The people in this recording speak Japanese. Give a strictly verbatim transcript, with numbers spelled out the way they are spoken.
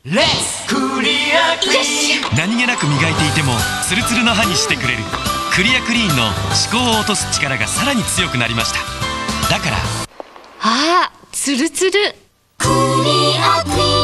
レッツクリアクリーン。何気なく磨いていてもツルツルの歯にしてくれるクリアクリーンの歯垢を落とす力がさらに強くなりました。だからあー、ツルツル。クリアクリーン。